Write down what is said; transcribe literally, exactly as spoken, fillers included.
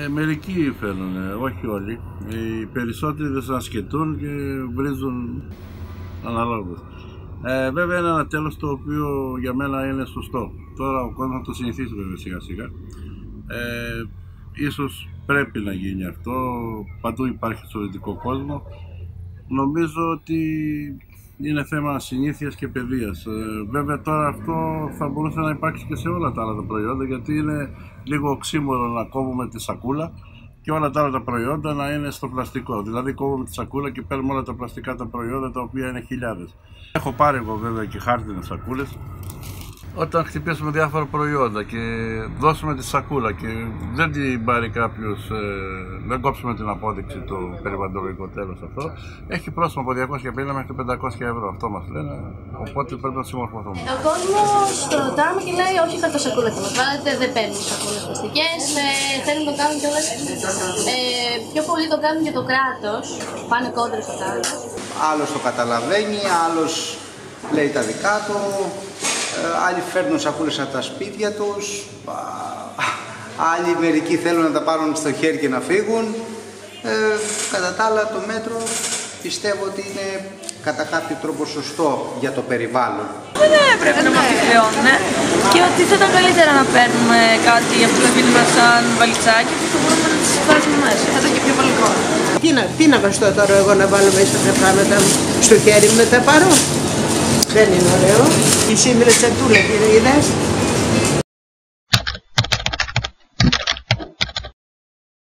Ε, μερικοί φέρνουν, όχι όλοι. Οι περισσότεροι δεν σανσκετούν και βρίζουν αναλόγως. Ε, βέβαια είναι ένα τέλος το οποίο για μένα είναι σωστό. Τώρα ο κόσμος θα το συνηθίσει βέβαια σιγά σιγά. Ε, ίσως πρέπει να γίνει αυτό, παντού υπάρχει στο δυτικό κόσμο. Νομίζω ότι είναι θέμα συνήθειας και παιδείας. Ε, βέβαια τώρα αυτό θα μπορούσε να υπάρξει και σε όλα τα άλλα τα προϊόντα, γιατί είναι λίγο οξύμορο να κόβουμε τη σακούλα και όλα τα άλλα τα προϊόντα να είναι στο πλαστικό. Δηλαδή κόβουμε τη σακούλα και παίρνουμε όλα τα πλαστικά τα προϊόντα, τα οποία είναι χιλιάδες. Έχω πάρει εγώ βέβαια και χάρτινες σακούλες. Όταν χτυπήσουμε διάφορα προϊόντα και δώσουμε τη σακούλα και δεν την πάρει κάποιος, ε, δεν κόψουμε την απόδειξη του περιβαλλοντολογικού τέλος αυτό, έχει πρόστιμο από διακόσια πενήντα μέχρι πεντακόσια ευρώ, αυτό μας λένε, οπότε πρέπει να συμμορφωθούμε. Ο κόσμος το ρωτάμε και λέει όχι χαρτοσακούλα θα μας βάλετε, δεν παίρνουν σακούλες πλαστικές, ε, θέλουν να το κάνουν κιόλας, ε, πιο πολύ το κάνουν και το κράτος, πάνε κόντρα στο κράτος. Άλλος το καταλαβαίνει, άλλος λέει τα δικά του. Άλλοι φέρνουν σακούλες από τα σπίτια τους, άλλοι μερικοί θέλουν να τα πάρουν στο χέρι και να φύγουν. Ε, κατά τα άλλα το μέτρο πιστεύω ότι είναι κατά κάποιο τρόπο σωστό για το περιβάλλον. Δεν έπρεπε να μας πληρώνουν και ότι θα ήταν καλύτερα να παίρνουμε κάτι από το σπίτι μας σαν βαλιτσάκι και θα μπορούμε να τις βάζουμε μέσα. Θα ήταν και πιο βαλικό. Τι να, τι να βαστώ τώρα εγώ να βάλω μέσα τα πράγματα μου στο χέρι μου να τα πάρω. Δεν είναι ωραίο. Η σήμερα τσαντούλα την είδες.